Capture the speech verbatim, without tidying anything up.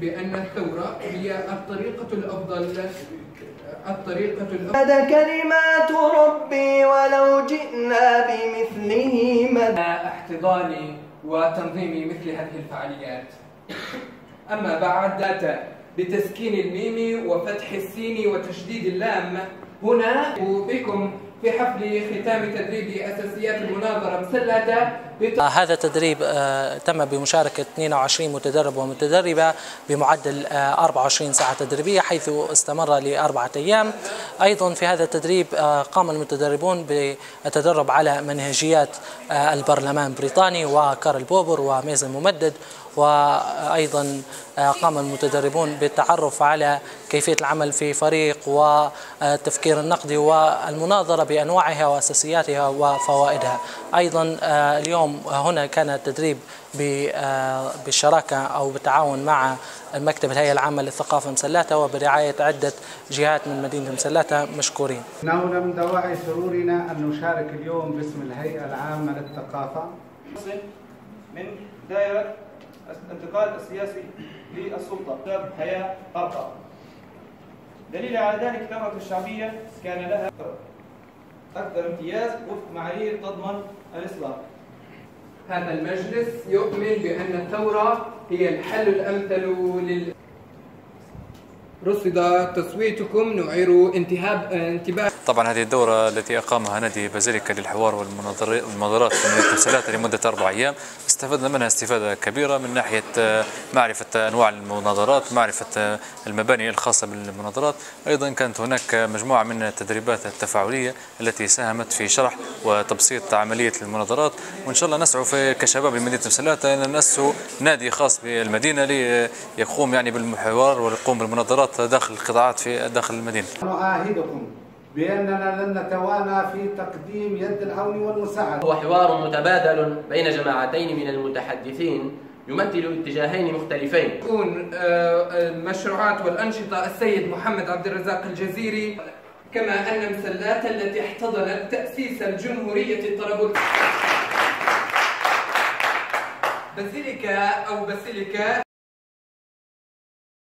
بأن الثورة هي الطريقة الأفضل الطريقة الأفضل. هذا كلمات ربي ولو جئنا بمثله مددا. احتضان وتنظيم مثل هذه الفعاليات. أما بعد بتسكين الميم وفتح السين وتشديد اللام، هنا بكم في حفل ختام تدريب أساسيات المناظرة مسلة. هذا التدريب تم بمشاركة اثنين وعشرين متدرب ومتدربة بمعدل أربعة وعشرين ساعة تدريبية، حيث استمر لأربعة أيام. أيضا في هذا التدريب قام المتدربون بالتدرب على منهجيات البرلمان البريطاني وكارل بوبر وميزان ممدد، وأيضا قام المتدربون بالتعرف على كيفية العمل في فريق والتفكير النقدي والمناظرة بأنواعها وأساسياتها وفوائدها. أيضا اليوم هنا كان التدريب بالشراكة أو بالتعاون مع المكتب الهيئة العامة للثقافة مسلاتة وبرعاية عدة جهات من مدينة مسلاتة مشكورين. إنه من دواعي سرورنا أن نشارك اليوم باسم الهيئة العامة للثقافة من دائرة الانتقال السياسي للسلطة حياة أرقى. دليل على ذلك الثورة الشعبية كان لها أكثر امتياز وفق معايير تضمن الإصلاح. هذا المجلس يؤمن بأن الثورة هي الحل الأمثل لل رصد تصويتكم نعير انتهاب انتباه. طبعا هذه الدورة التي أقامها نادي بازيليكا للحوار والمناظرات في مدينة مسلاتة لمدة أربع أيام، استفدنا منها استفادة كبيرة من ناحية معرفة أنواع المناظرات، معرفة المباني الخاصة بالمناظرات. أيضا كانت هناك مجموعة من التدريبات التفاعلية التي ساهمت في شرح وتبسيط عملية المناظرات، وإن شاء الله نسعى في كشباب لمدينة مسلاتة أن نأسسوا نادي خاص بالمدينة ليقوم يعني بالحوار ويقوم بالمناظرات داخل القطاعات في داخل المدينة. نعاهدكم بأننا لن نتوانى في تقديم يد العون والمساعدة. هو حوار متبادل بين جماعتين من المتحدثين يمثل اتجاهين مختلفين. تكون المشروعات والأنشطة السيد محمد عبد الرزاق الجزيري، كما أن مسلاتة التي احتضنت تأسيس الجمهورية طرابلس. بازيليكا أو بازيليكا